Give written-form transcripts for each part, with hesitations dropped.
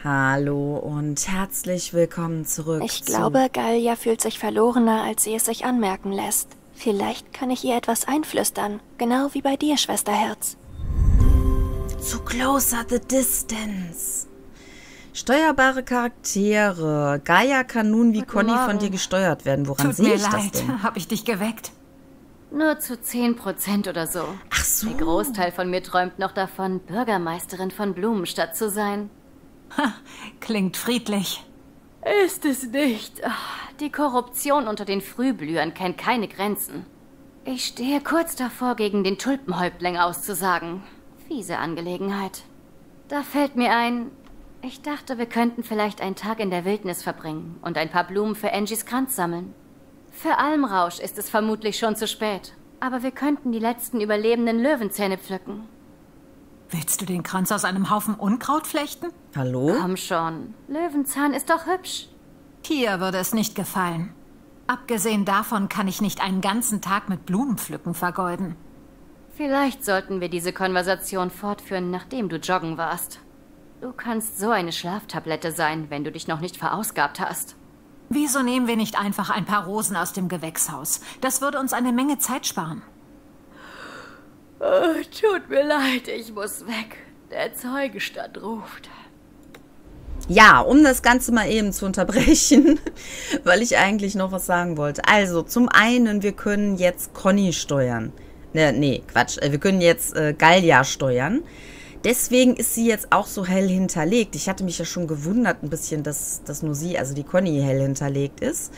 Hallo und herzlich willkommen zurück. Ich glaube, Gallia fühlt sich verlorener, als sie es sich anmerken lässt. Vielleicht kann ich ihr etwas einflüstern, genau wie bei dir, Schwesterherz. Zu Closer the Distance. Steuerbare Charaktere. Gaia kann nun wie Conny von dir gesteuert werden. Woran sehe ich das denn? Hab ich dich geweckt? Nur zu 10% oder so. Ach so. Der Großteil von mir träumt noch davon, Bürgermeisterin von Blumenstadt zu sein. Ha, klingt friedlich. Ist es nicht? Die Korruption unter den Frühblühern kennt keine Grenzen. Ich stehe kurz davor, gegen den Tulpenhäuptling auszusagen. Fiese Angelegenheit. Da fällt mir ein, ich dachte, wir könnten vielleicht einen Tag in der Wildnis verbringen und ein paar Blumen für Angies Kranz sammeln. Für Almrausch ist es vermutlich schon zu spät, aber wir könnten die letzten überlebenden Löwenzähne pflücken. Willst du den Kranz aus einem Haufen Unkraut flechten? Hallo? Komm schon, Löwenzahn ist doch hübsch. Hier würde es nicht gefallen. Abgesehen davon kann ich nicht einen ganzen Tag mit Blumenpflücken vergeuden. Vielleicht sollten wir diese Konversation fortführen, nachdem du joggen warst. Du kannst so eine Schlaftablette sein, wenn du dich noch nicht verausgabt hast. Wieso nehmen wir nicht einfach ein paar Rosen aus dem Gewächshaus? Das würde uns eine Menge Zeit sparen. Oh, tut mir leid, ich muss weg. Der Zeugenstand ruft. Ja, um das Ganze mal eben zu unterbrechen, weil ich eigentlich noch was sagen wollte. Also, zum einen, wir können jetzt Conny steuern. Nee, Quatsch. Wir können jetzt Gallia steuern. Deswegen ist sie jetzt auch so hell hinterlegt. Ich hatte mich ja schon gewundert ein bisschen, dass nur sie, also die Conny, hell hinterlegt ist.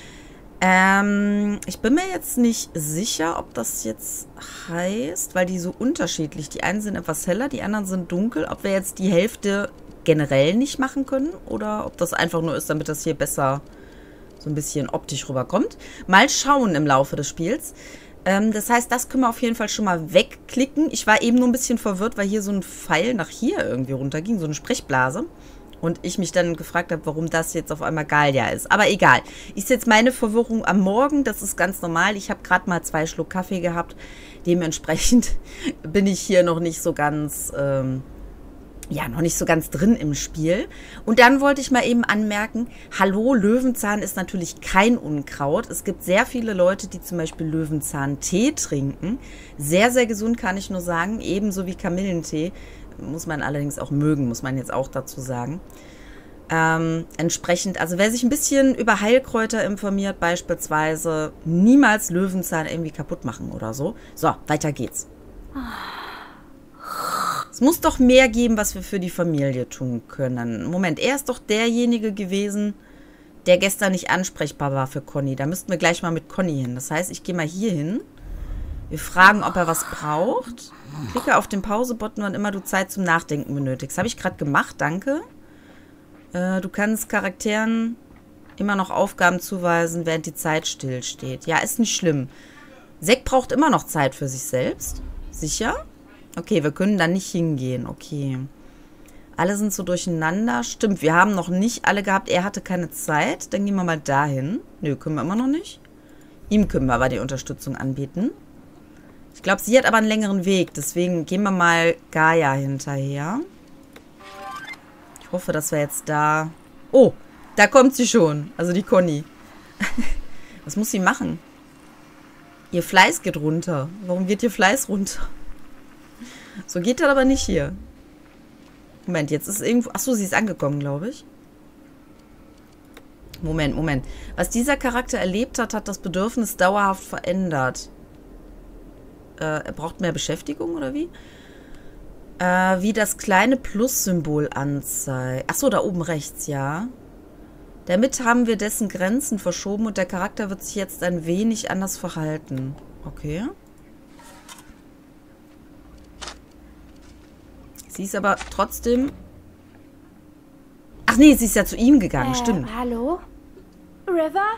Ich bin mir jetzt nicht sicher, ob das jetzt heißt, weil die so unterschiedlich, die einen sind etwas heller, die anderen sind dunkel, ob wir jetzt die Hälfte generell nicht machen können oder ob das einfach nur ist, damit das hier besser so ein bisschen optisch rüberkommt. Mal schauen im Laufe des Spiels. Das heißt, das können wir auf jeden Fall schon mal wegklicken. Ich war eben nur ein bisschen verwirrt, weil hier so ein Pfeil nach hier irgendwie runterging, so eine Sprechblase. Und ich mich dann gefragt habe, warum das jetzt auf einmal Gallia ist. Aber egal. Ist jetzt meine Verwirrung am Morgen. Das ist ganz normal. Ich habe gerade mal 2 Schluck Kaffee gehabt. Dementsprechend bin ich hier noch nicht so ganz, noch nicht so ganz drin im Spiel. Und dann wollte ich mal eben anmerken, hallo, Löwenzahn ist natürlich kein Unkraut. Es gibt sehr viele Leute, die zum Beispiel Löwenzahntee trinken. Sehr, sehr gesund, kann ich nur sagen. Ebenso wie Kamillentee. Muss man allerdings auch mögen, muss man jetzt auch dazu sagen. Entsprechend, also wer sich ein bisschen über Heilkräuter informiert, beispielsweise niemals Löwenzahn irgendwie kaputt machen oder so. So, weiter geht's. Es muss doch mehr geben, was wir für die Familie tun können. Moment, er ist doch derjenige gewesen, der gestern nicht ansprechbar war für Conny. Da müssten wir gleich mal mit Conny hin. Das heißt, ich gehe mal hier hin. Wir fragen, ob er was braucht. Klicke auf den Pause-Button, wann immer du Zeit zum Nachdenken benötigst. Habe ich gerade gemacht, danke. Du kannst Charakteren immer noch Aufgaben zuweisen, während die Zeit stillsteht. Ja, ist nicht schlimm. Zack braucht immer noch Zeit für sich selbst. Sicher? Okay, wir können da nicht hingehen. Okay. Alle sind so durcheinander. Stimmt, wir haben noch nicht alle gehabt. Er hatte keine Zeit. Dann gehen wir mal dahin. Nö, können wir immer noch nicht. Ihm können wir aber die Unterstützung anbieten. Ich glaube, sie hat aber einen längeren Weg. Deswegen gehen wir mal Gaia hinterher. Ich hoffe, dass wir jetzt da... Oh, da kommt sie schon. Also die Conny. Was muss sie machen? Ihr Fleiß geht runter. Warum geht ihr Fleiß runter? So geht das aber nicht hier. Moment, jetzt ist irgendwo... Achso, sie ist angekommen, glaube ich. Moment. Was dieser Charakter erlebt hat, hat das Bedürfnis dauerhaft verändert. Er braucht mehr Beschäftigung, oder wie? Wie das kleine Plus-Symbol anzeigt. Achso, da oben rechts, ja. Damit haben wir dessen Grenzen verschoben und der Charakter wird sich jetzt ein wenig anders verhalten. Okay. Sie ist aber trotzdem... Ach nee, sie ist ja zu ihm gegangen, stimmt. Hallo? River?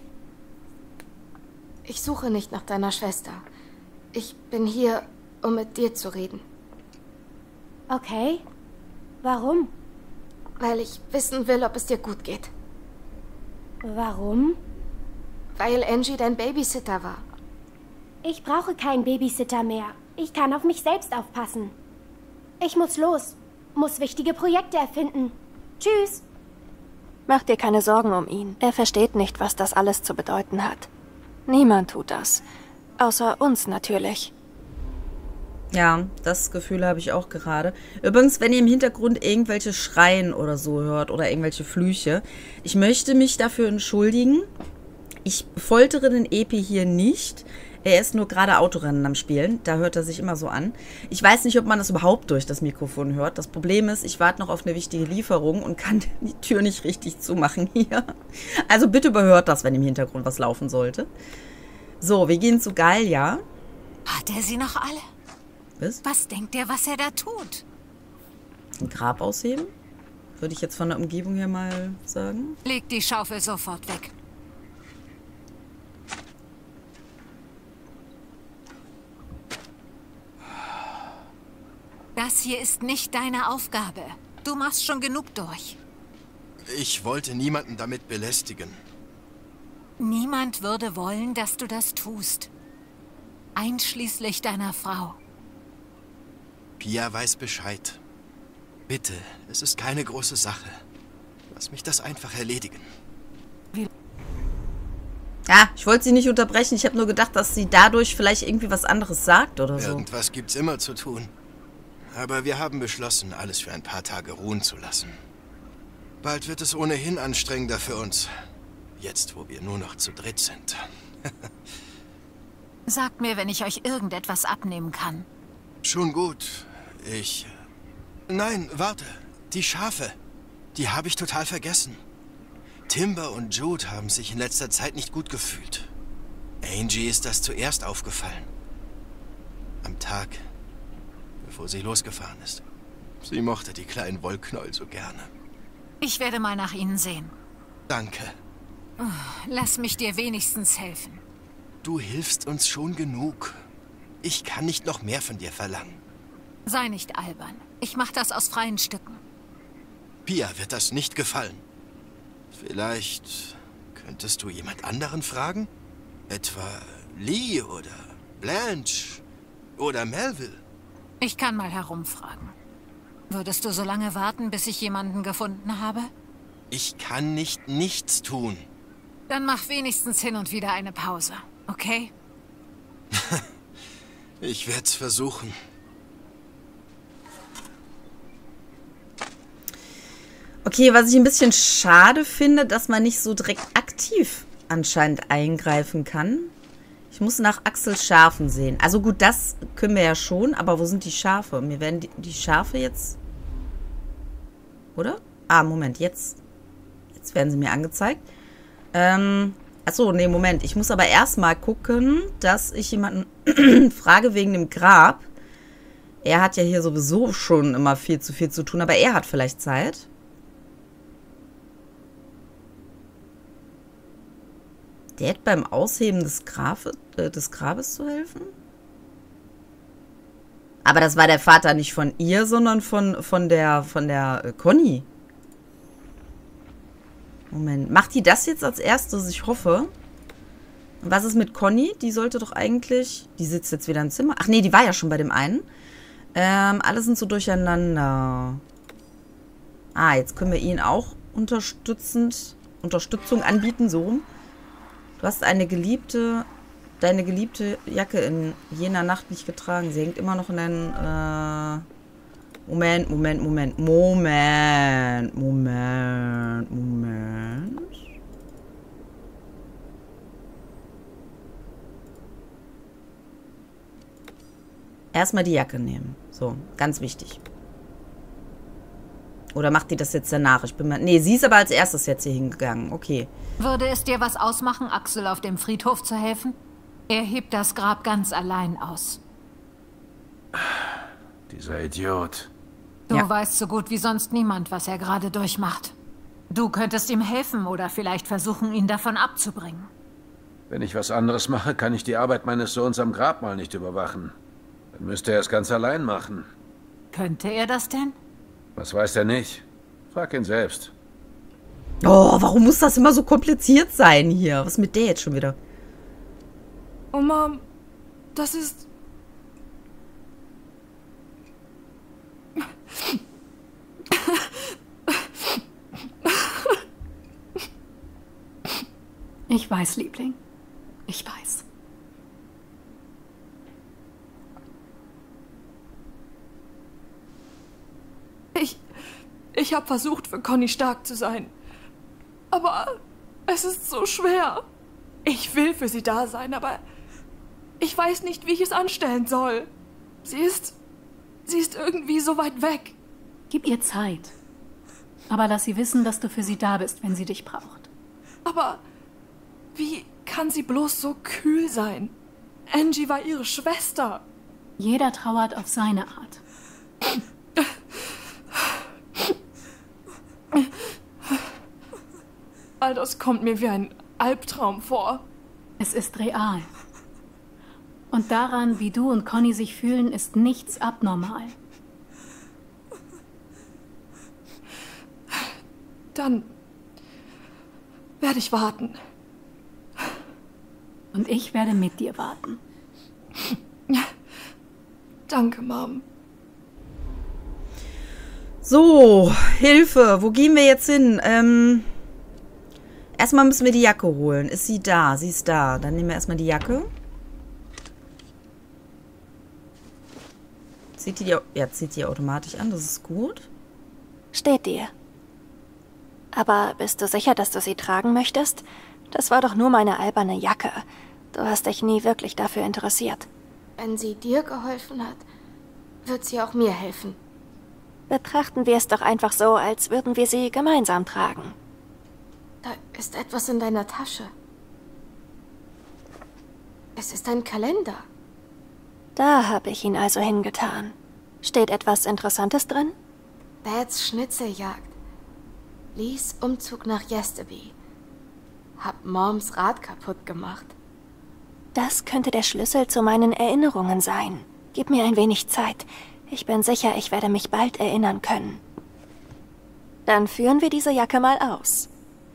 Ich suche nicht nach deiner Schwester. Ich bin hier, um mit dir zu reden. Okay. Warum? Weil ich wissen will, ob es dir gut geht. Warum? Weil Angie dein Babysitter war. Ich brauche keinen Babysitter mehr. Ich kann auf mich selbst aufpassen. Ich muss los. Muss wichtige Projekte erfinden. Tschüss. Mach dir keine Sorgen um ihn. Er versteht nicht, was das alles zu bedeuten hat. Niemand tut das. Außer uns natürlich. Ja, das Gefühl habe ich auch gerade. Übrigens, wenn ihr im Hintergrund irgendwelche Schreien oder so hört oder irgendwelche Flüche, ich möchte mich dafür entschuldigen. Ich foltere den Epi hier nicht. Er ist nur gerade Autorennen am Spielen. Da hört er sich immer so an. Ich weiß nicht, ob man das überhaupt durch das Mikrofon hört. Das Problem ist, ich warte noch auf eine wichtige Lieferung und kann die Tür nicht richtig zumachen hier. Also bitte überhört das, wenn im Hintergrund was laufen sollte. So, wir gehen zu Gallia. Hat er sie noch alle? Was denkt er, was er da tut? Ein Grab ausheben? Würde ich jetzt von der Umgebung her mal sagen. Leg die Schaufel sofort weg. Das hier ist nicht deine Aufgabe. Du machst schon genug durch. Ich wollte niemanden damit belästigen. Niemand würde wollen, dass du das tust. Einschließlich deiner Frau. Pia weiß Bescheid. Bitte, es ist keine große Sache. Lass mich das einfach erledigen. Ja, ich wollte sie nicht unterbrechen. Ich habe nur gedacht, dass sie dadurch vielleicht irgendwie was anderes sagt oder so. Irgendwas gibt's immer zu tun. Aber wir haben beschlossen, alles für ein paar Tage ruhen zu lassen. Bald wird es ohnehin anstrengender für uns. Jetzt, wo wir nur noch zu dritt sind. Sagt mir, wenn ich euch irgendetwas abnehmen kann. Schon gut. Nein, warte. Die Schafe. Die habe ich total vergessen. Timber und Jude haben sich in letzter Zeit nicht gut gefühlt. Angie ist das zuerst aufgefallen. Am Tag, bevor sie losgefahren ist. Sie mochte die kleinen Wollknäuel so gerne. Ich werde mal nach ihnen sehen. Danke. Lass mich dir wenigstens helfen. Du hilfst uns schon genug. Ich kann nicht noch mehr von dir verlangen. Sei nicht albern. Ich mache das aus freien Stücken. Pia wird das nicht gefallen. Vielleicht könntest du jemand anderen fragen? Etwa Lee oder Blanche oder Melville? Ich kann mal herumfragen. Würdest du so lange warten, bis ich jemanden gefunden habe? Ich kann nicht nichts tun. Dann mach wenigstens hin und wieder eine Pause, okay? Ich werde es versuchen. Okay, was ich ein bisschen schade finde, dass man nicht so direkt aktiv anscheinend eingreifen kann. Ich muss nach Axel Schafen sehen. Also gut, das können wir ja schon, aber wo sind die Schafe? Mir werden die Schafe jetzt... Oder? Ah, Moment, jetzt werden sie mir angezeigt. Achso, nee, Moment. Ich muss aber erstmal gucken, dass ich jemanden frage wegen dem Grab. Er hat ja hier sowieso schon immer viel zu tun, aber er hat vielleicht Zeit. Der hat beim Ausheben des Grabes zu helfen? Aber das war der Vater nicht von ihr, sondern von der Conny. Moment, macht die das jetzt als erstes? Ich hoffe. Und was ist mit Conny? Die sollte doch eigentlich... Die sitzt jetzt wieder im Zimmer. Ach nee, die war ja schon bei dem einen. Alle sind so durcheinander. Ah, jetzt können wir ihnen auch Unterstützung anbieten, so rum. Du hast deine geliebte Jacke in jener Nacht nicht getragen. Sie hängt immer noch in deinen... Moment. Erstmal die Jacke nehmen. So, ganz wichtig. Oder macht die das jetzt danach? Nee, sie ist aber als erstes jetzt hier hingegangen. Okay. Würde es dir was ausmachen, Axel auf dem Friedhof zu helfen? Er hebt das Grab ganz allein aus. Dieser Idiot. Du Ja. weißt so gut wie sonst niemand, was er gerade durchmacht. Du könntest ihm helfen oder vielleicht versuchen, ihn davon abzubringen. Wenn ich was anderes mache, kann ich die Arbeit meines Sohns am Grabmal nicht überwachen. Dann müsste er es ganz allein machen. Könnte er das denn? Was weiß er nicht? Frag ihn selbst. Oh, warum muss das immer so kompliziert sein hier? Was ist mit der jetzt schon wieder? Oh Mom, das ist... Ich weiß, Liebling. Ich weiß. Ich habe versucht, für Conny stark zu sein. Aber es ist so schwer. Ich will für sie da sein, aber ich weiß nicht, wie ich es anstellen soll. Sie ist irgendwie so weit weg. Gib ihr Zeit. Aber lass sie wissen, dass du für sie da bist, wenn sie dich braucht. Aber wie kann sie bloß so kühl sein? Angie war ihre Schwester. Jeder trauert auf seine Art. All das kommt mir wie ein Albtraum vor. Es ist real. Und daran, wie du und Conny sich fühlen, ist nichts abnormal. Dann werde ich warten. Und ich werde mit dir warten. Danke, Mom. So, Hilfe. Wo gehen wir jetzt hin? Erstmal müssen wir die Jacke holen. Ist sie da? Sie ist da. Dann nehmen wir erstmal die Jacke. Zieht die automatisch an. Das ist gut. Steht dir. Aber bist du sicher, dass du sie tragen möchtest? Das war doch nur meine alberne Jacke. Du hast dich nie wirklich dafür interessiert. Wenn sie dir geholfen hat, wird sie auch mir helfen. Betrachten wir es doch einfach so, als würden wir sie gemeinsam tragen. Da ist etwas in deiner Tasche. Es ist ein Kalender. Da habe ich ihn also hingetan. Steht etwas Interessantes drin? Dads Schnitzeljagd. Lees Umzug nach Yesterby. Hab Moms Rad kaputt gemacht. Das könnte der Schlüssel zu meinen Erinnerungen sein. Gib mir ein wenig Zeit. Ich bin sicher, ich werde mich bald erinnern können. Dann führen wir diese Jacke mal aus.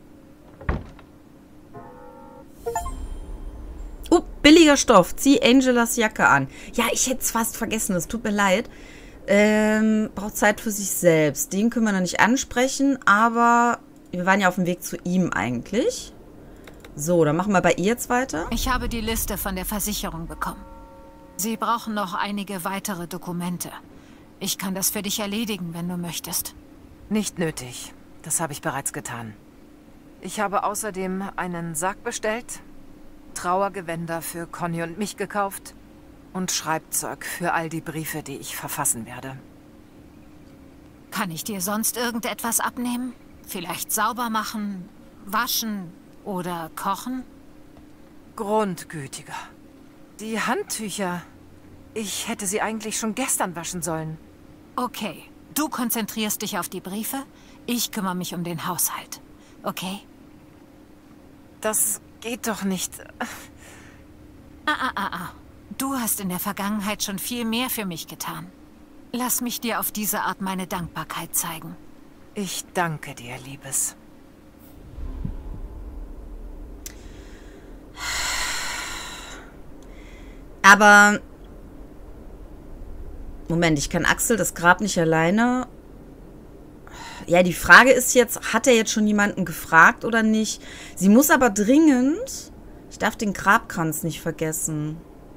Billiger Stoff. Zieh Angelas Jacke an. Ja, ich hätte es fast vergessen. Es tut mir leid. Braucht Zeit für sich selbst. Den können wir noch nicht ansprechen, aber wir waren ja auf dem Weg zu ihm eigentlich. So, dann machen wir bei ihr jetzt weiter. Ich habe die Liste von der Versicherung bekommen. Sie brauchen noch einige weitere Dokumente. Ich kann das für dich erledigen, wenn du möchtest. Nicht nötig. Das habe ich bereits getan. Ich habe außerdem einen Sarg bestellt, Trauergewänder für Conny und mich gekauft und Schreibzeug für all die Briefe, die ich verfassen werde. Kann ich dir sonst irgendetwas abnehmen? Vielleicht sauber machen, waschen oder kochen? Grundgütiger. Die Handtücher. Ich hätte sie eigentlich schon gestern waschen sollen. Okay, du konzentrierst dich auf die Briefe, ich kümmere mich um den Haushalt. Okay? Das geht doch nicht. Du hast in der Vergangenheit schon viel mehr für mich getan. Lass mich dir auf diese Art meine Dankbarkeit zeigen. Ich danke dir, Liebes. Aber Moment, ich kann Axel das Grab nicht alleine. Ja, die Frage ist jetzt, hat er jetzt schon jemanden gefragt oder nicht? Sie muss aber dringend... Ich darf den Grabkranz nicht vergessen.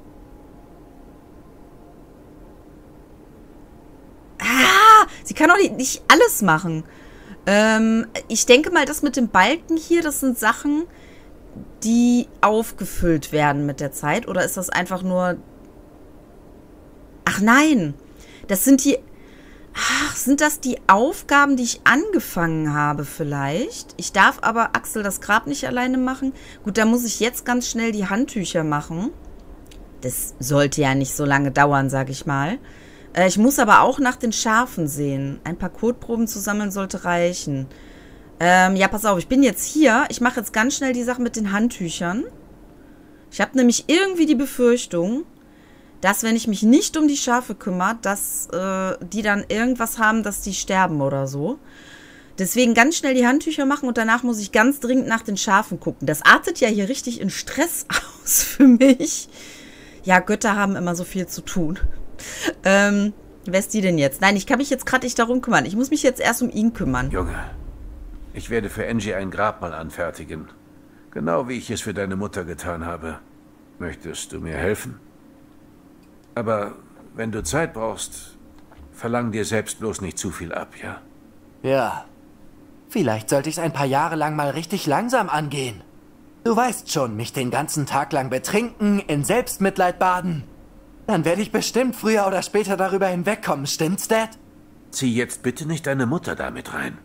Sie kann doch nicht alles machen. Ich denke mal, das mit dem Balken hier, das sind Sachen, die aufgefüllt werden mit der Zeit. Oder ist das einfach nur... Ach nein, das sind die... Ach, sind das die Aufgaben, die ich angefangen habe vielleicht? Ich darf aber Axel das Grab nicht alleine machen. Gut, da muss ich jetzt ganz schnell die Handtücher machen. Das sollte ja nicht so lange dauern, sage ich mal. Ich muss aber auch nach den Schafen sehen. Ein paar Kotproben zu sammeln sollte reichen. Ja, pass auf, ich bin jetzt hier. Ich mache jetzt ganz schnell die Sache mit den Handtüchern. Ich habe nämlich irgendwie die Befürchtung, dass, wenn ich mich nicht um die Schafe kümmere, dass die dann irgendwas haben, dass die sterben oder so. Deswegen ganz schnell die Handtücher machen und danach muss ich ganz dringend nach den Schafen gucken. Das artet ja hier richtig in Stress aus für mich. Ja, Götter haben immer so viel zu tun. Wer ist die denn jetzt? Nein, ich kann mich jetzt gerade nicht darum kümmern. Ich muss mich jetzt erst um ihn kümmern. Junge, ich werde für Angie ein Grabmal anfertigen. Genau wie ich es für deine Mutter getan habe. Möchtest du mir helfen? Aber wenn du Zeit brauchst, verlang dir selbst bloß nicht zu viel ab, ja? Ja. Vielleicht sollte ich es ein paar Jahre lang mal richtig langsam angehen. Du weißt schon, mich den ganzen Tag lang betrinken, in Selbstmitleid baden. Dann werde ich bestimmt früher oder später darüber hinwegkommen, stimmt's, Dad? Zieh jetzt bitte nicht deine Mutter damit rein.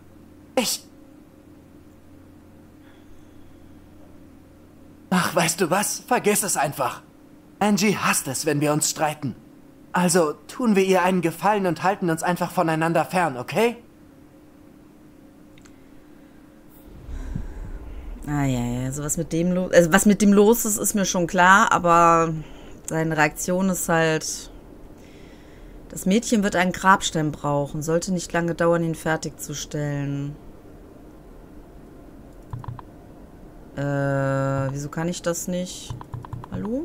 Ach, weißt du was? Vergiss es einfach. Angie hasst es, wenn wir uns streiten. Also tun wir ihr einen Gefallen und halten uns einfach voneinander fern, okay? Ah ja, also was mit dem los ist, ist mir schon klar, aber seine Reaktion ist halt... Das Mädchen wird einen Grabstein brauchen, sollte nicht lange dauern, ihn fertigzustellen. Wieso kann ich das nicht? Hallo?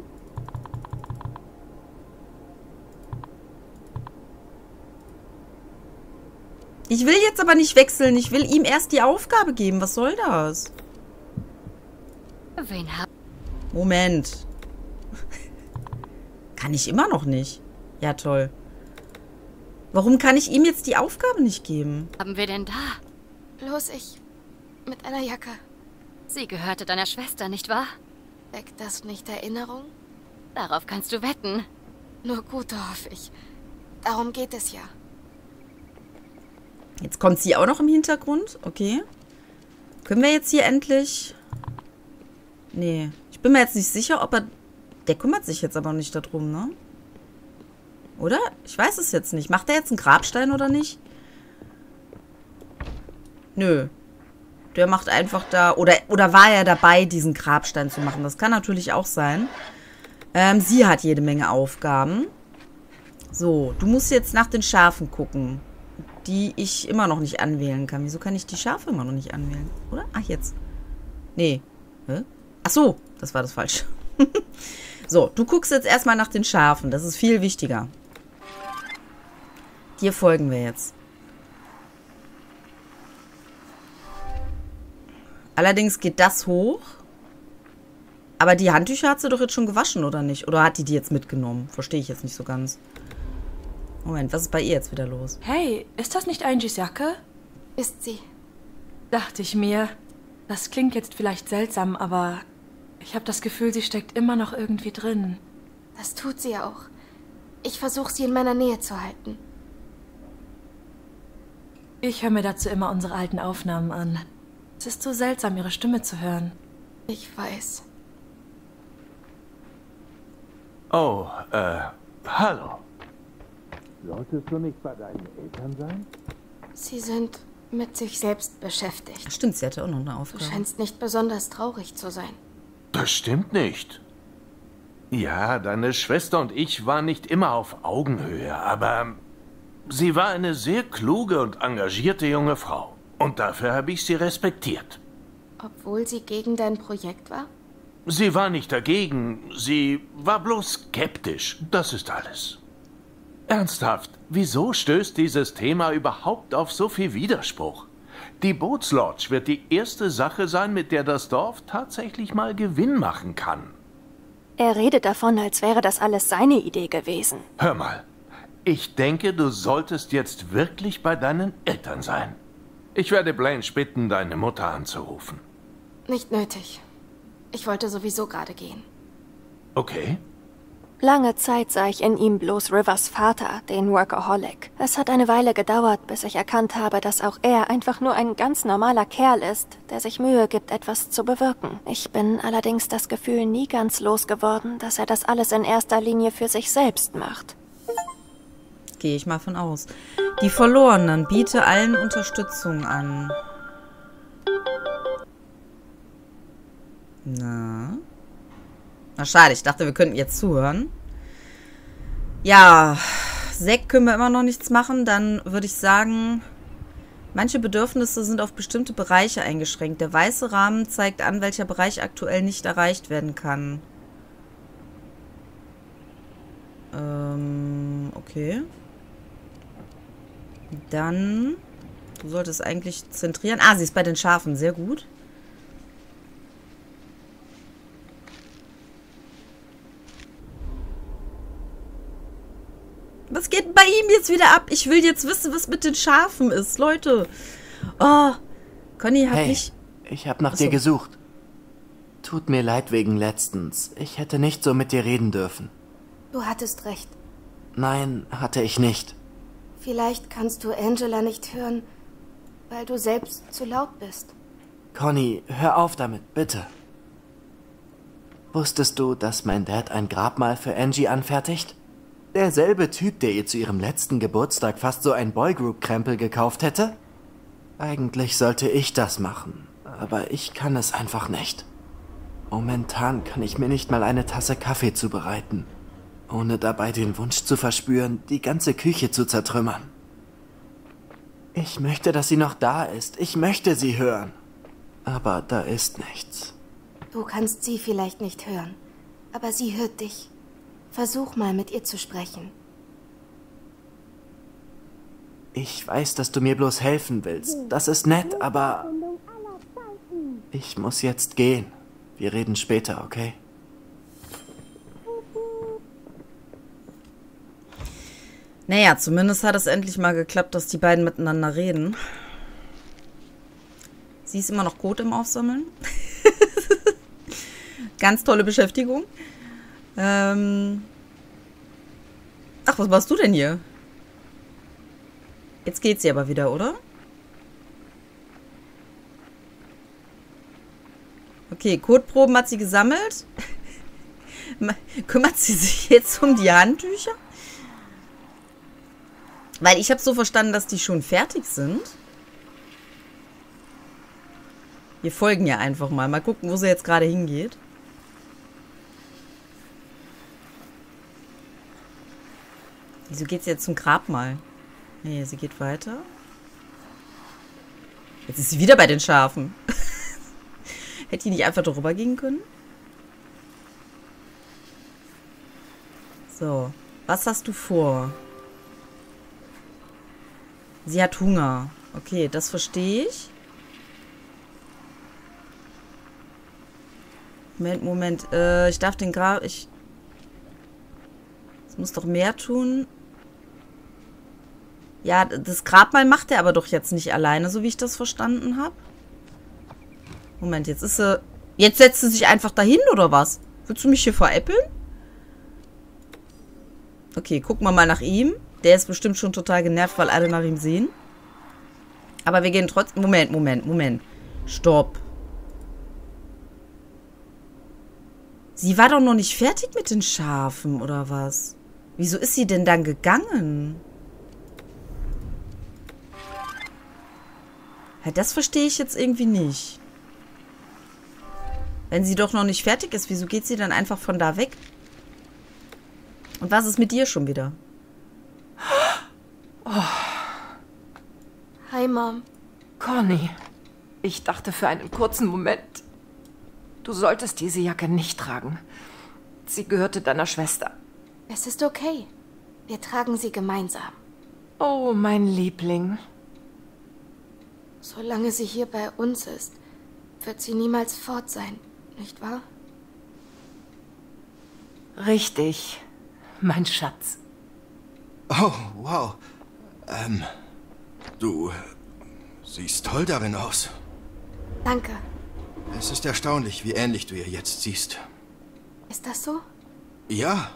Ich will jetzt aber nicht wechseln. Ich will ihm erst die Aufgabe geben. Was soll das? Moment. Kann ich immer noch nicht. Ja, toll. Warum kann ich ihm jetzt die Aufgabe nicht geben? Haben wir denn da? Bloß ich. Mit einer Jacke. Sie gehörte deiner Schwester, nicht wahr? Weckt das nicht Erinnerung? Darauf kannst du wetten. Nur gute, hoffe ich. Darum geht es ja. Jetzt kommt sie auch noch im Hintergrund. Okay. Können wir jetzt hier endlich... Nee. Ich bin mir jetzt nicht sicher, ob er... Der kümmert sich jetzt aber nicht darum, ne? Oder? Ich weiß es jetzt nicht. Macht er jetzt einen Grabstein oder nicht? Nö. Der macht einfach da... Oder war er dabei, diesen Grabstein zu machen? Das kann natürlich auch sein. Sie hat jede Menge Aufgaben. So, du musst jetzt nach den Schafen gucken, die ich immer noch nicht anwählen kann. Wieso kann ich die Schafe immer noch nicht anwählen? Oder? Ach, jetzt. Nee. Hä? Ach so, das war das falsch. So, du guckst jetzt erstmal nach den Schafen. Das ist viel wichtiger. Dir folgen wir jetzt. Allerdings geht das hoch. Aber die Handtücher hat sie doch jetzt schon gewaschen, oder nicht? Oder hat die jetzt mitgenommen? Verstehe ich jetzt nicht so ganz. Moment, was ist bei ihr jetzt wieder los? Hey, ist das nicht Angies Jacke? Ist sie. Dachte ich mir. Das klingt jetzt vielleicht seltsam, aber ich habe das Gefühl, sie steckt immer noch irgendwie drin. Das tut sie ja auch. Ich versuche, sie in meiner Nähe zu halten. Ich höre mir dazu immer unsere alten Aufnahmen an. Es ist so seltsam, ihre Stimme zu hören. Ich weiß. Oh, hallo. Solltest du nicht bei deinen Eltern sein? Sie sind mit sich selbst beschäftigt. Stimmt, sie hatte auch noch eine Du Aufgabe. scheinst nicht besonders traurig zu sein. Das stimmt nicht. Ja, deine Schwester und ich waren nicht immer auf Augenhöhe, aber sie war eine sehr kluge und engagierte junge Frau. Und dafür habe ich sie respektiert. Obwohl sie gegen dein Projekt war? Sie war nicht dagegen, sie war bloß skeptisch. Das ist alles. Ernsthaft, wieso stößt dieses Thema überhaupt auf so viel Widerspruch? Die Bootslodge wird die erste Sache sein, mit der das Dorf tatsächlich mal Gewinn machen kann. Er redet davon, als wäre das alles seine Idee gewesen. Hör mal, ich denke, du solltest jetzt wirklich bei deinen Eltern sein. Ich werde Blanche bitten, deine Mutter anzurufen. Nicht nötig. Ich wollte sowieso gerade gehen. Okay. Lange Zeit sah ich in ihm bloß Rivers Vater, den Workaholic. Es hat eine Weile gedauert, bis ich erkannt habe, dass auch er einfach nur ein ganz normaler Kerl ist, der sich Mühe gibt, etwas zu bewirken. Ich bin allerdings das Gefühl nie ganz losgeworden, dass er das alles in erster Linie für sich selbst macht. Gehe ich mal von aus. Die Verlorenen, biete allen Unterstützung an. Na, schade. Ich dachte, wir könnten jetzt zuhören. Ja, Zack können wir immer noch nichts machen. Dann würde ich sagen, manche Bedürfnisse sind auf bestimmte Bereiche eingeschränkt. Der weiße Rahmen zeigt an, welcher Bereich aktuell nicht erreicht werden kann. Okay. Dann, du solltest eigentlich zentrieren. Ah, sie ist bei den Schafen. Sehr gut. Was geht bei ihm jetzt wieder ab? Ich will jetzt wissen, was mit den Schafen ist, Leute. Oh, Conny hat nicht... Ich habe nach dir gesucht. Tut mir leid wegen letztens. Ich hätte nicht so mit dir reden dürfen. Du hattest recht. Nein, hatte ich nicht. Vielleicht kannst du Angela nicht hören, weil du selbst zu laut bist. Conny, hör auf damit, bitte. Wusstest du, dass mein Dad ein Grabmal für Angie anfertigt? Derselbe Typ, der ihr zu ihrem letzten Geburtstag fast so ein Boygroup-Krempel gekauft hätte? Eigentlich sollte ich das machen, aber ich kann es einfach nicht. Momentan kann ich mir nicht mal eine Tasse Kaffee zubereiten, ohne dabei den Wunsch zu verspüren, die ganze Küche zu zertrümmern. Ich möchte, dass sie noch da ist. Ich möchte sie hören. Aber da ist nichts. Du kannst sie vielleicht nicht hören, aber sie hört dich. Versuch mal, mit ihr zu sprechen. Ich weiß, dass du mir bloß helfen willst. Das ist nett, aber... Ich muss jetzt gehen. Wir reden später, okay? Naja, zumindest hat es endlich mal geklappt, dass die beiden miteinander reden. Sie ist immer noch Kot im Aufsammeln. Ganz tolle Beschäftigung. Ach, was machst du denn hier? Jetzt geht sie aber wieder, oder? Okay, Kotproben hat sie gesammelt. Kümmert sie sich jetzt um die Handtücher? Weil ich habe so verstanden, dass die schon fertig sind. Wir folgen ja einfach mal. Mal gucken, wo sie jetzt gerade hingeht. Wieso geht sie jetzt zum Grabmal? Nee, sie geht weiter. Jetzt ist sie wieder bei den Schafen. Hätte die nicht einfach darüber gehen können? So. Was hast du vor? Sie hat Hunger. Okay, das verstehe ich. Moment. Ich darf den Grab... Es muss doch mehr tun. Ja, das Grabmal macht er aber doch jetzt nicht alleine, so wie ich das verstanden habe. Moment, jetzt ist sie... Jetzt setzt sie sich einfach dahin, oder was? Willst du mich hier veräppeln? Okay, gucken wir mal nach ihm. Der ist bestimmt schon total genervt, weil alle nach ihm sehen. Aber wir gehen trotzdem... Moment. Stopp. Sie war doch noch nicht fertig mit den Schafen, oder was? Wieso ist sie denn dann gegangen? Ja, das verstehe ich jetzt irgendwie nicht. Wenn sie doch noch nicht fertig ist, wieso geht sie dann einfach von da weg? Und was ist mit dir schon wieder? Oh. Hi, Mom. Conny, ich dachte für einen kurzen Moment, du solltest diese Jacke nicht tragen. Sie gehörte deiner Schwester. Es ist okay. Wir tragen sie gemeinsam. Oh, mein Liebling. Solange sie hier bei uns ist, wird sie niemals fort sein, nicht wahr? Richtig, mein Schatz. Oh, wow. Du siehst toll darin aus. Danke. Es ist erstaunlich, wie ähnlich du ihr jetzt siehst. Ist das so? Ja.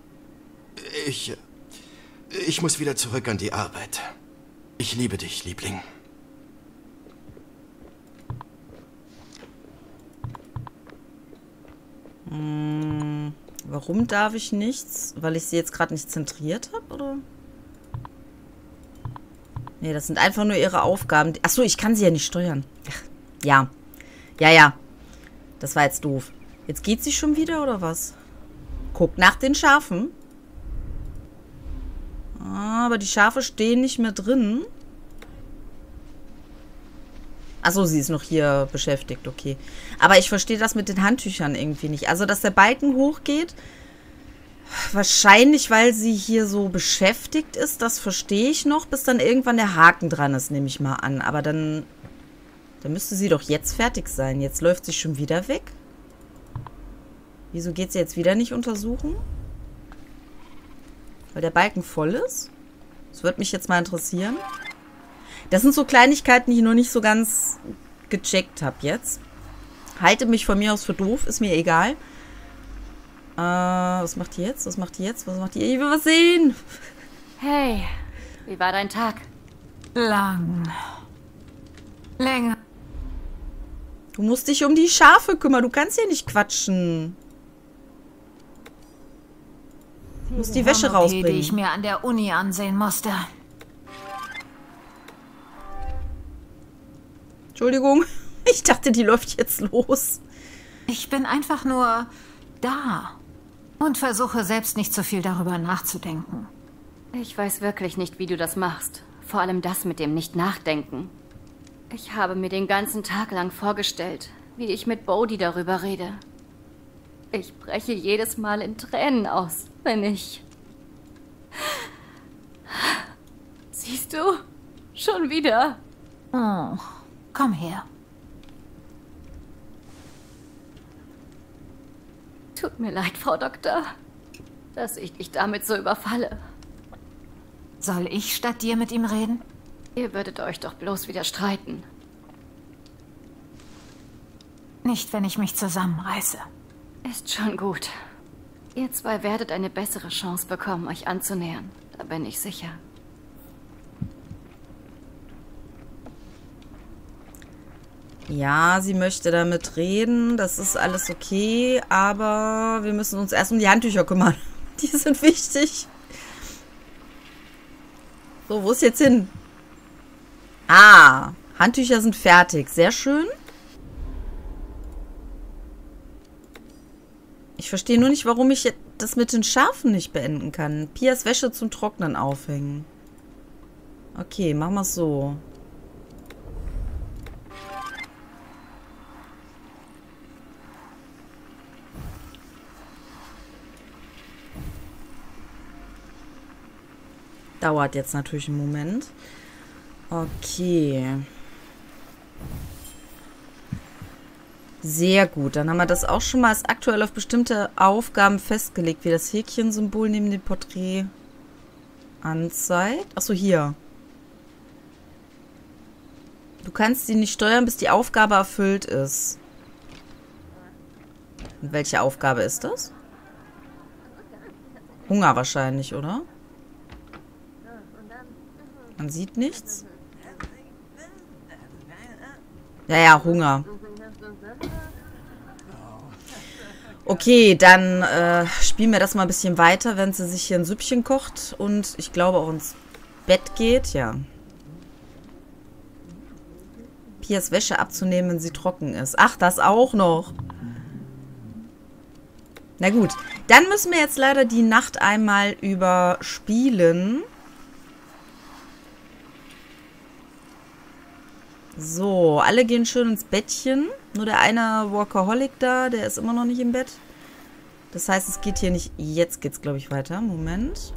Ich muss wieder zurück an die Arbeit. Ich liebe dich, Liebling. Warum darf ich nichts? Weil ich sie jetzt gerade nicht zentriert habe, oder? Nee, das sind einfach nur ihre Aufgaben. Achso, ich kann sie ja nicht steuern. Ach, ja. Ja. Das war jetzt doof. Jetzt geht sie schon wieder, oder was? Guck nach den Schafen. Aber die Schafe stehen nicht mehr drin. Achso, sie ist noch hier beschäftigt, okay. Aber ich verstehe das mit den Handtüchern irgendwie nicht. Also, dass der Balken hochgeht, wahrscheinlich, weil sie hier so beschäftigt ist, das verstehe ich noch, bis dann irgendwann der Haken dran ist, nehme ich mal an. Aber dann müsste sie doch jetzt fertig sein. Jetzt läuft sie schon wieder weg. Wieso geht sie jetzt wieder nicht untersuchen? Weil der Balken voll ist? Das würde mich jetzt mal interessieren. Das sind so Kleinigkeiten, die ich noch nicht so ganz gecheckt habe jetzt. Halte mich von mir aus für doof, ist mir egal. Was macht die jetzt? Was macht die jetzt? Was macht die? Ich will was sehen. Hey, wie war dein Tag? Lang. Länger. Du musst dich um die Schafe kümmern. Du kannst hier nicht quatschen. Du musst die Wäsche rausbringen. Die ich mir an der Uni ansehen musste. Entschuldigung. Ich dachte, die läuft jetzt los. Ich bin einfach nur da. Und versuche selbst nicht so viel darüber nachzudenken. Ich weiß wirklich nicht, wie du das machst. Vor allem das mit dem Nicht-Nachdenken. Ich habe mir den ganzen Tag lang vorgestellt, wie ich mit Bodhi darüber rede. Ich breche jedes Mal in Tränen aus, wenn ich... Siehst du? Schon wieder. Oh, komm her. Tut mir leid, Frau Doktor, dass ich dich damit so überfalle. Soll ich statt dir mit ihm reden? Ihr würdet euch doch bloß wieder streiten. Nicht, wenn ich mich zusammenreiße. Ist schon gut. Ihr zwei werdet eine bessere Chance bekommen, euch anzunähern. Da bin ich sicher. Ja, sie möchte damit reden. Das ist alles okay. Aber wir müssen uns erst um die Handtücher kümmern. Die sind wichtig. So, wo ist jetzt hin? Ah, Handtücher sind fertig. Sehr schön. Ich verstehe nur nicht, warum ich das mit den Schafen nicht beenden kann. Pias Wäsche zum Trocknen aufhängen. Okay, machen wir es so. Dauert jetzt natürlich einen Moment. Okay. Sehr gut. Dann haben wir das auch schon mal als aktuell auf bestimmte Aufgaben festgelegt, wie das Häkchensymbol neben dem Porträt anzeigt. Achso, hier. Du kannst sie nicht steuern, bis die Aufgabe erfüllt ist. Und welche Aufgabe ist das? Hunger wahrscheinlich, oder? Man sieht nichts. Ja, Hunger. Okay, dann spielen wir das mal ein bisschen weiter, wenn sie sich hier ein Süppchen kocht und ich glaube auch ins Bett geht. Ja. Pias Wäsche abzunehmen, wenn sie trocken ist. Ach, das auch noch. Na gut, dann müssen wir jetzt leider die Nacht einmal überspielen. So, alle gehen schön ins Bettchen. Nur der eine Workaholic da, der ist immer noch nicht im Bett. Das heißt, es geht hier nicht... Jetzt geht's, glaube ich, weiter. Moment.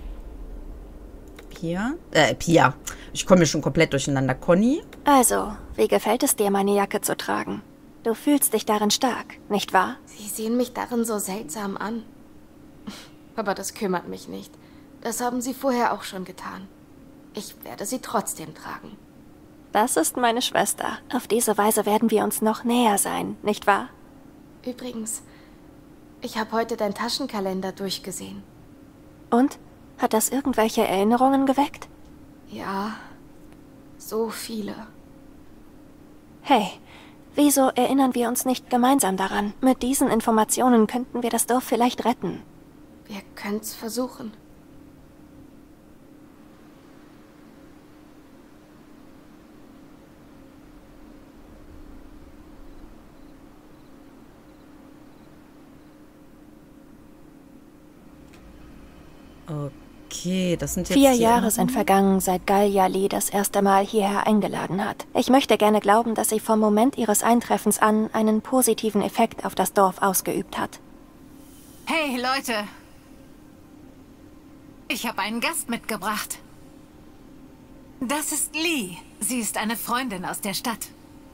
Pia. Ich komme hier schon komplett durcheinander. Conny? Also, wie gefällt es dir, meine Jacke zu tragen? Du fühlst dich darin stark, nicht wahr? Sie sehen mich darin so seltsam an. Aber das kümmert mich nicht. Das haben Sie vorher auch schon getan. Ich werde sie trotzdem tragen. Das ist meine Schwester. Auf diese Weise werden wir uns noch näher sein, nicht wahr? Übrigens, ich habe heute deinen Taschenkalender durchgesehen. Und? Hat das irgendwelche Erinnerungen geweckt? Ja, so viele. Hey, wieso erinnern wir uns nicht gemeinsam daran? Mit diesen Informationen könnten wir das Dorf vielleicht retten. Wir können's versuchen. Okay, das sind jetzt 4 Jahre sind vergangen, seit Gallia Lee das erste Mal hierher eingeladen hat. Ich möchte gerne glauben, dass sie vom Moment ihres Eintreffens an einen positiven Effekt auf das Dorf ausgeübt hat. Hey, Leute. Ich habe einen Gast mitgebracht. Das ist Lee. Sie ist eine Freundin aus der Stadt.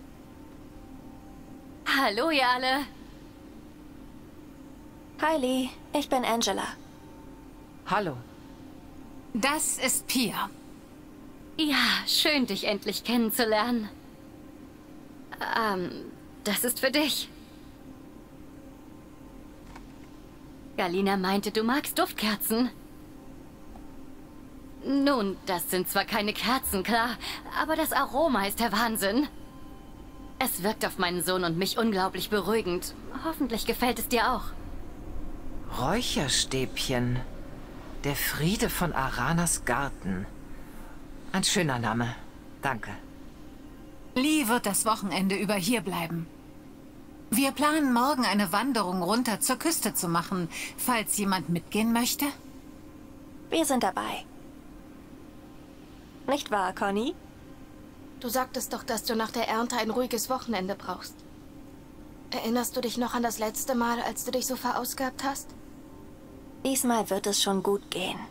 Hallo, ihr alle. Hi, Lee. Ich bin Angela. Hallo, Das ist Pia. Ja, schön, dich endlich kennenzulernen. Das ist für dich. Galina meinte, du magst Duftkerzen. Nun, das sind zwar keine Kerzen, klar, aber das Aroma ist der Wahnsinn. Es wirkt auf meinen Sohn und mich unglaublich beruhigend. Hoffentlich gefällt es dir auch. Räucherstäbchen. Der Friede von Aranas Garten. Ein schöner Name. Danke. Lee wird das Wochenende über hier bleiben. Wir planen morgen eine Wanderung runter zur Küste zu machen, falls jemand mitgehen möchte. Wir sind dabei. Nicht wahr, Conny? Du sagtest doch, dass du nach der Ernte ein ruhiges Wochenende brauchst. Erinnerst du dich noch an das letzte Mal, als du dich so verausgabt hast? Diesmal wird es schon gut gehen.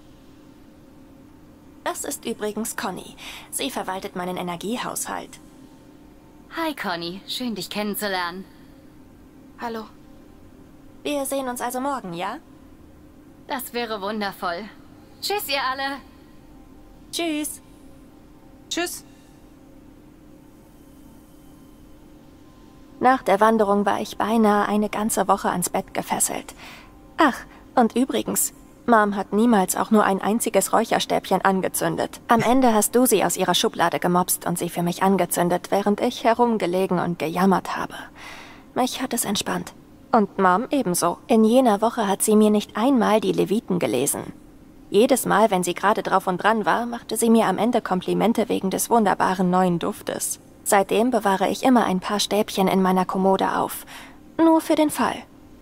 Das ist übrigens Conny. Sie verwaltet meinen Energiehaushalt. Hi, Conny. Schön, dich kennenzulernen. Hallo. Wir sehen uns also morgen, ja? Das wäre wundervoll. Tschüss, ihr alle. Tschüss. Tschüss. Nach der Wanderung war ich beinahe eine ganze Woche ans Bett gefesselt. Ach, und übrigens, Mom hat niemals auch nur ein einziges Räucherstäbchen angezündet. Am Ende hast du sie aus ihrer Schublade gemopst und sie für mich angezündet, während ich herumgelegen und gejammert habe. Mich hat es entspannt. Und Mom ebenso. In jener Woche hat sie mir nicht einmal die Leviten gelesen. Jedes Mal, wenn sie gerade drauf und dran war, machte sie mir am Ende Komplimente wegen des wunderbaren neuen Duftes. Seitdem bewahre ich immer ein paar Stäbchen in meiner Kommode auf. Nur für den Fall.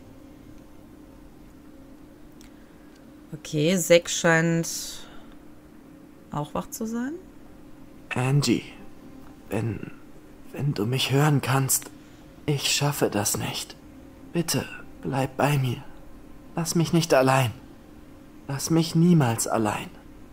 Okay, Zack scheint auch wach zu sein. Angie, wenn du mich hören kannst, ich schaffe das nicht. Bitte, bleib bei mir. Lass mich nicht allein. Lass mich niemals allein.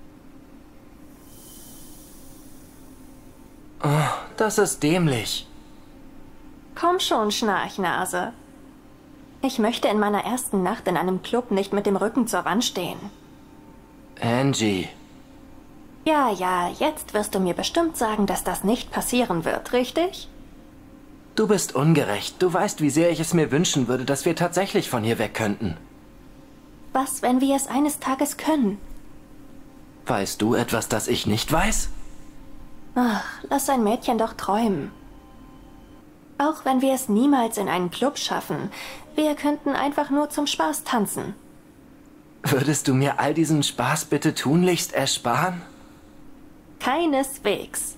Oh, das ist dämlich. Komm schon, Schnarchnase. Ich möchte in meiner ersten Nacht in einem Club nicht mit dem Rücken zur Wand stehen. Angie. Ja, jetzt wirst du mir bestimmt sagen, dass das nicht passieren wird, richtig? Du bist ungerecht. Du weißt, wie sehr ich es mir wünschen würde, dass wir tatsächlich von hier weg könnten. Was, wenn wir es eines Tages können? Weißt du etwas, das ich nicht weiß? Ach, lass ein Mädchen doch träumen. Auch wenn wir es niemals in einen Club schaffen, wir könnten einfach nur zum Spaß tanzen. Würdest du mir all diesen Spaß bitte tunlichst ersparen? Keineswegs.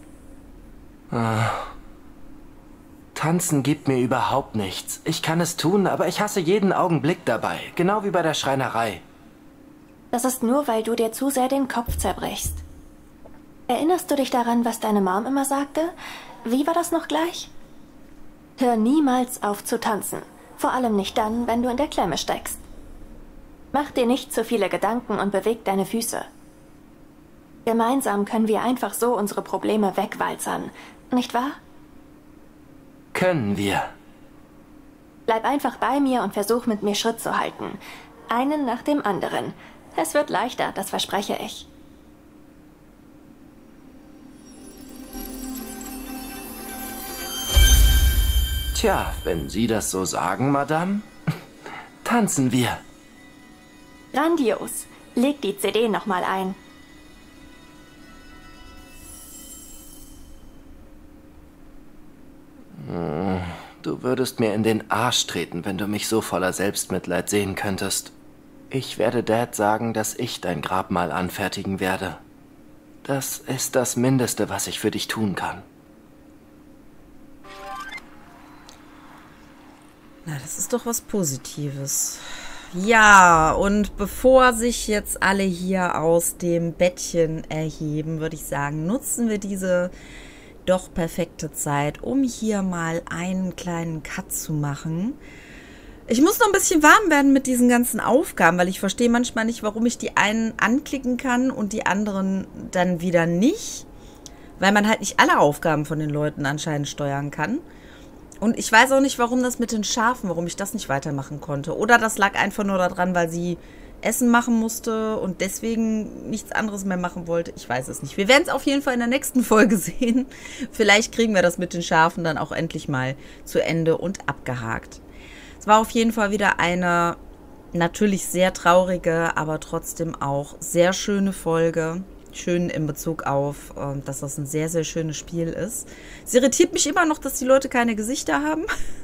Tanzen gibt mir überhaupt nichts. Ich kann es tun, aber ich hasse jeden Augenblick dabei. Genau wie bei der Schreinerei. Das ist nur, weil du dir zu sehr den Kopf zerbrichst. Erinnerst du dich daran, was deine Mom immer sagte? Wie war das noch gleich? Hör niemals auf zu tanzen. Vor allem nicht dann, wenn du in der Klemme steckst. Mach dir nicht zu viele Gedanken und beweg deine Füße. Gemeinsam können wir einfach so unsere Probleme wegwalzern, nicht wahr? Können wir. Bleib einfach bei mir und versuch mit mir Schritt zu halten. Einen nach dem anderen. Es wird leichter, das verspreche ich. Tja, wenn Sie das so sagen, Madame, tanzen wir. Grandios. Leg die CD nochmal ein. Du würdest mir in den Arsch treten, wenn du mich so voller Selbstmitleid sehen könntest. Ich werde Dad sagen, dass ich dein Grabmal anfertigen werde. Das ist das Mindeste, was ich für dich tun kann. Na, das ist doch was Positives. Ja, und bevor sich jetzt alle hier aus dem Bettchen erheben, würde ich sagen, nutzen wir diese doch perfekte Zeit, um hier mal einen kleinen Cut zu machen. Ich muss noch ein bisschen warm werden mit diesen ganzen Aufgaben, weil ich verstehe manchmal nicht, warum ich die einen anklicken kann und die anderen dann wieder nicht. Weil man halt nicht alle Aufgaben von den Leuten anscheinend steuern kann. Und ich weiß auch nicht, warum das mit den Schafen, warum ich das nicht weitermachen konnte. Oder das lag einfach nur daran, weil sie Essen machen musste und deswegen nichts anderes mehr machen wollte. Ich weiß es nicht. Wir werden es auf jeden Fall in der nächsten Folge sehen. Vielleicht kriegen wir das mit den Schafen dann auch endlich mal zu Ende und abgehakt. Es war auf jeden Fall wieder eine natürlich sehr traurige, aber trotzdem auch sehr schöne Folge. Schön in Bezug auf, dass das ein sehr, sehr schönes Spiel ist. Es irritiert mich immer noch, dass die Leute keine Gesichter haben.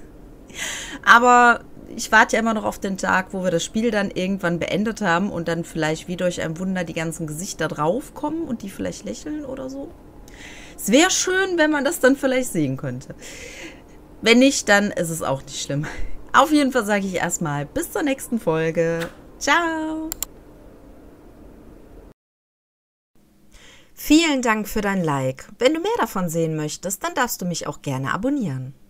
Aber ich warte ja immer noch auf den Tag, wo wir das Spiel dann irgendwann beendet haben und dann vielleicht wie durch ein Wunder die ganzen Gesichter draufkommen und die vielleicht lächeln oder so. Es wäre schön, wenn man das dann vielleicht sehen könnte. Wenn nicht, dann ist es auch nicht schlimm. Auf jeden Fall sage ich erstmal bis zur nächsten Folge. Ciao! Vielen Dank für dein Like. Wenn du mehr davon sehen möchtest, dann darfst du mich auch gerne abonnieren.